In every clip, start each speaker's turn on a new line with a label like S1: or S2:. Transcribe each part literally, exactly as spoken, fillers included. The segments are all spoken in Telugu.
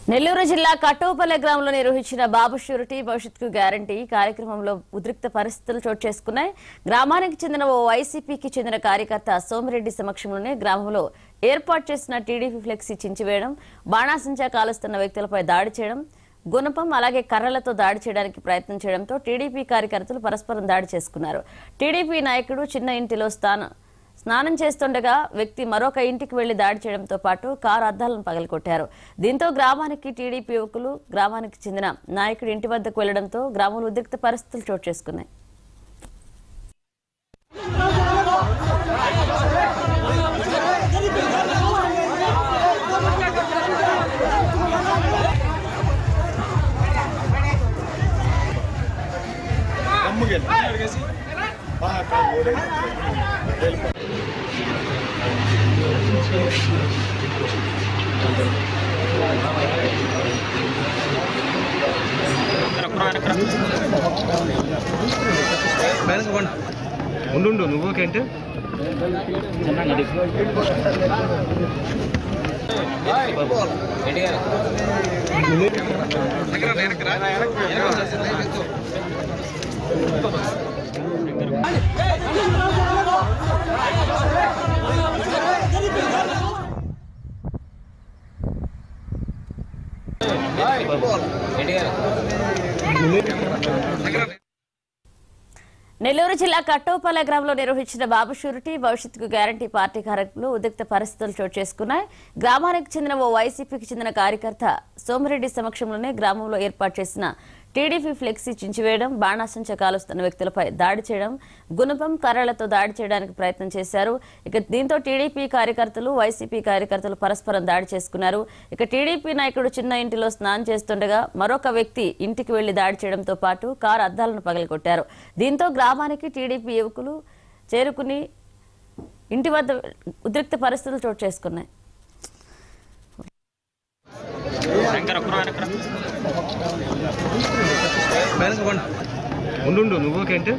S1: నెల్లూరు జిల్లా కట్టోపల్లె గ్రామంలో నిర్వహించిన బాబు ష్యూరిటీ భవిష్యత్తుకు గ్యారంటీ కార్యక్రమంలో ఉద్రిక్త పరిస్థితులు చోటు చేసుకున్నాయి. గ్రామానికి చెందిన ఓ వైసీపీకి చెందిన కార్యకర్త సోమిరెడ్డి సమక్షంలోనే గ్రామంలో ఏర్పాటు చేసిన టీడీపీ ఫ్లెక్సీ చించివేయడం, బాణాసంచా కాలుస్తున్న వ్యక్తులపై దాడి చేయడం, గుణపం అలాగే కర్రలతో దాడి చేయడానికి ప్రయత్నం చేయడంతో టీడీపీ కార్యకర్తలు పరస్పరం దాడి చేసుకున్నారు. టీడీపీ నాయకుడు చిన్న ఇంటిలో స్థానం స్నానం చేస్తుండగా వ్యక్తి మరొక ఇంటికి వెళ్లి దాడి చేయడంతో పాటు కారు అద్దాలను పగలగొట్టారు. దీంతో గ్రామానికి టీడీపీ యువకులు గ్రామానికి చెందిన నాయకుడి ఇంటి వద్దకు వెళ్లడంతో గ్రామంలో ఉద్రిక్త పరిస్థితులు చోటు చేసుకున్నాయి.
S2: ఉండు నువ్వు కేంటి
S1: నెల్లూరు జిల్లా కట్టోపల్లె గ్రామంలో నిర్వహించిన బాబు ష్యూరిటీ భవిష్యత్తుకు గ్యారంటీ పార్టీ కార్యక్రమంలో ఉద్రిక్త పరిస్థితులు చోటు చేసుకున్నాయి. గ్రామానికి చెందిన ఓ వైసీపీకి చెందిన కార్యకర్త సోమిరెడ్డి సమక్షంలోనే గ్రామంలో ఏర్పాటు చేసిన టీడీపీ ఫ్లెక్సీ చించివేయడం, బాణాసంచా కాలుస్తున్న వ్యక్తులపై దాడి చేయడం, గుణపం కర్రలతో దాడి చేయడానికి ప్రయత్నం చేశారు. ఇక దీంతో టీడీపీ కార్యకర్తలు వైసీపీ కార్యకర్తలు పరస్పరం దాడి చేసుకున్నారు. ఇక టీడీపీ నాయకుడు చిన్న ఇంటిలో స్నానం చేస్తుండగా మరొక వ్యక్తి ఇంటికి వెళ్లి దాడి చేయడంతో పాటు కారు అద్దాలను పగలగొట్టారు. దీంతో గ్రామానికి టీడీపీ యువకులు చేరుకుని ఇంటి వద్ద ఉద్రిక్త పరిస్థితులు చోటు చేసుకున్నాయి.
S2: ఉండు నువ్వు కేంటి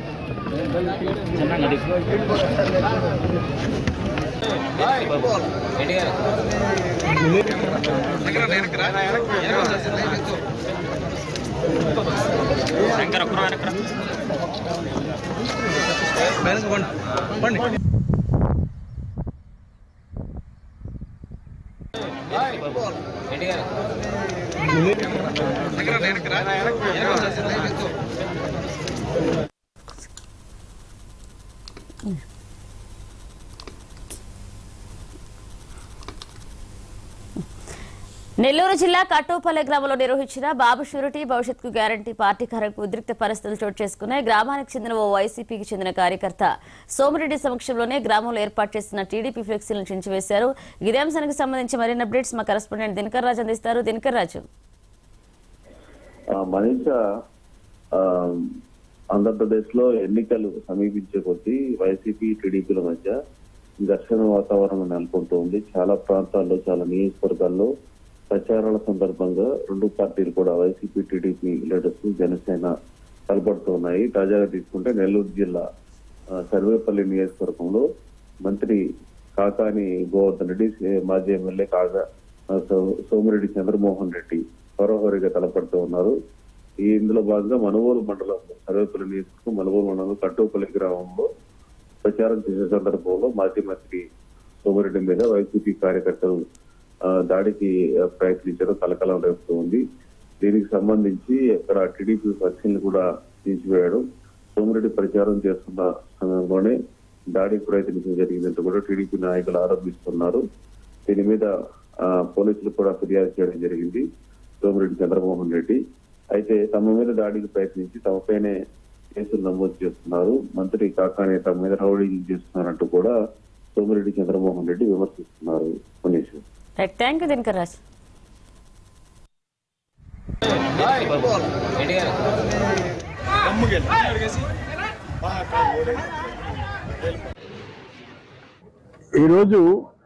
S1: నెల్లూరు జిల్లా కట్టోపల్లె గ్రామంలో నిర్వహించిన బాబు ష్యూరిటీ భవిష్యత్తుకు గ్యారంటీ పార్టీ కార్యక్రమం ఉద్రిక్త పరిస్థితులు చోటు చేసుకున్నాయి. గ్రామానికి చెందిన ఓ వైసీపీకి చెందిన కార్యకర్త సోమిరెడ్డి సమక్షంలోనే గ్రామంలో ఏర్పాటు చేసిన టీడీపీ ఫ్లెక్సీలను చించివేశారు. ఇదే అంశానికి సంబంధించి మరిన్ని అప్డేట్స్ మా కరెస్పాండెంట్ దినకర్ రాజు అందిస్తారు. దినకర్ రాజు,
S3: మనీషా ఆంధ్రప్రదేశ్ లో ఎన్నికలు సమీపించే కొద్దీ వైసీపీ టీడీపీల మధ్య ఘర్షణ వాతావరణం నెలకొంటోంది. చాలా ప్రాంతాల్లో, చాలా నియోజకవర్గాల్లో ప్రచారాల సందర్భంగా రెండు పార్టీలు కూడా వైసీపీ టీడీపీ లీడర్స్ జనసేన తలపడుతూ ఉన్నాయి. తాజాగా తీసుకుంటే నెల్లూరు జిల్లా సర్వేపల్లి నియోజకవర్గంలో మంత్రి కాకాని గోవర్ధన్ రెడ్డి, మాజీ ఎమ్మెల్యే కాగా సోమిరెడ్డి చంద్రమోహన్ రెడ్డి హోరాహోరీగా తలపడుతూ ఉన్నారు. ఈ ఇందులో భాగంగా మనుగోలు మండలం సర్వేపల్లి నియోజకవర్గం మనుగోలు మండలం కట్టోపల్లి గ్రామంలో ప్రచారం చేసే సందర్భంలో మాజీ మంత్రి సోమిరెడ్డి మీద వైసీపీ కార్యకర్తలు దాడికి ప్రయత్నించడం కలకలం రేపుతూ ఉంది. దీనికి సంబంధించి అక్కడ టీడీపీ ఫ్లెక్సీని కూడా తీసివేయడం, సోమిరెడ్డి ప్రచారం చేస్తున్న సమయంలోనే దాడికి ప్రయత్నించడం జరిగిందంటూ కూడా టీడీపీ నాయకులు ఆరోపిస్తున్నారు. దీని మీద పోలీసులు కూడా ఫిర్యాదు చేయడం జరిగింది సోమిరెడ్డి చంద్రమోహన్ రెడ్డి. అయితే తమ మీద దాడికి ప్రయత్నించి తమపైనే కేసులు నమోదు చేస్తున్నారు. మంత్రి కాకానే తమ మీద రౌడీలు చేస్తున్నారంటూ కూడా సోమిరెడ్డి చంద్రమోహన్ రెడ్డి విమర్శిస్తున్నారు. Manish,
S1: thank you Dinakar Raju.
S4: ఈరోజు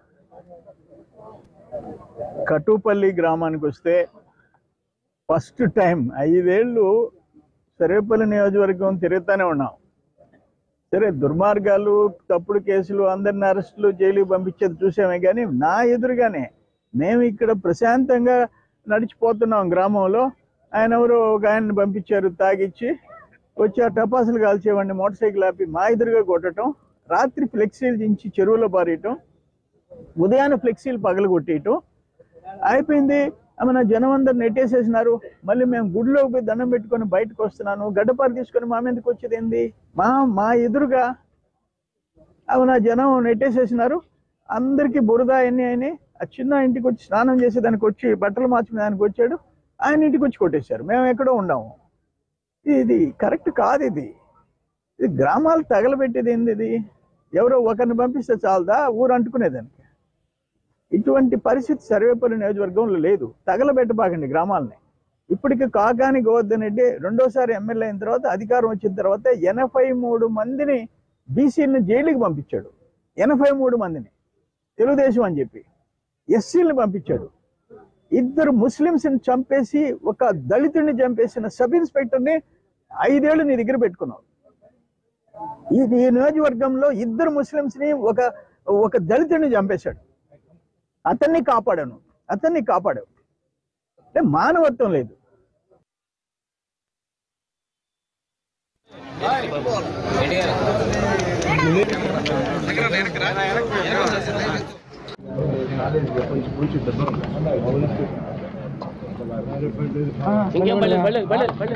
S4: కట్టోపల్లి గ్రామానికి వస్తే ఫస్ట్ టైం ఐదేళ్లు సర్వేపల్లి నియోజకవర్గం తిరుగుతూనే ఉన్నాం. సరే, దుర్మార్గాలు, తప్పుడు కేసులు, అందరిని అరెస్టులు, జైలుకి పంపించేది చూసామే. కానీ నా ఎదురుగానే మేము ఇక్కడ ప్రశాంతంగా నడిచిపోతున్నాం గ్రామంలో. ఆయన ఎవరు ఒక ఆయన్ని పంపించారు తాగిచ్చి, వచ్చి ఆ టపాసులు కాల్చేవాడిని మోటార్ సైకిల్ ఆపి మా ఎదురుగా కొట్టడం, రాత్రి ఫ్లెక్సీలు దించి చెరువులో పారేయటం, ఉదయాన్నే ఫ్లెక్సీలు పగలు కొట్టేయటం అయిపోయింది. మన జనం అందరు నెట్టేసేసినారు. మళ్ళీ మేము గుడిలోకి పోయి దండం పెట్టుకొని బయటకు వస్తున్నాను, గడ్డపారు తీసుకొని మా మీదకి వచ్చేది ఏంది? మా మా ఎదురుగా అవునా జనం నెట్టేసేసినారు. అందరికీ బురద అన్నీ అయినాయి. ఆ చిన్న ఇంటికి వచ్చి స్నానం చేసేదానికి వచ్చి బట్టలు మార్చుకునేదానికి వచ్చాడు, ఆయన ఇంటికి వచ్చి కొట్టేశారు. మేము ఎక్కడో ఉన్నాము. ఇది కరెక్ట్ కాదు. ఇది ఇది గ్రామాలు తగలబెట్టేది ఏంది? ఇది ఎవరో ఒకరిని పంపిస్తే చాలదా ఊరు అంటుకునేదానికి? ఇటువంటి పరిస్థితి సర్వేపల్లి నియోజకవర్గంలో లేదు. తగలబెట్టబాకండి గ్రామాలని. ఇప్పటికి కాకాని గోవర్ధన్ రెడ్డి రెండోసారి ఎమ్మెల్యే అయిన తర్వాత, అధికారం వచ్చిన తర్వాత ఎనభై మూడు మందిని బీసీలను జైలుకి పంపించాడు. ఎనభై మూడు మందిని తెలుగుదేశం అని చెప్పి ఎస్సీలను పంపించాడు. ఇద్దరు ముస్లింస్ని చంపేసి ఒక దళితుడిని చంపేసిన సబ్ ఇన్స్పెక్టర్ని ఐదేళ్లు నీ దగ్గర పెట్టుకున్నావు. ఈ ఈ నియోజకవర్గంలో ఇద్దరు ముస్లింస్ని ఒక ఒక దళితుడిని చంపేశాడు. అతన్ని కాపాడాను, అతన్ని కాపాడావు. అంటే మానవత్వం లేదు.
S2: ఇంకేం పడలేదు పడలేదు పడలేదు పడలేదు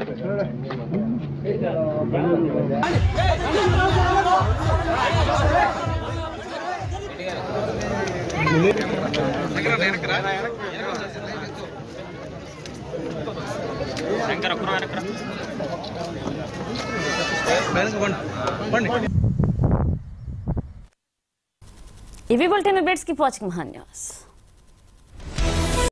S1: ఇవి bulletin updates. Keep watching Maha news.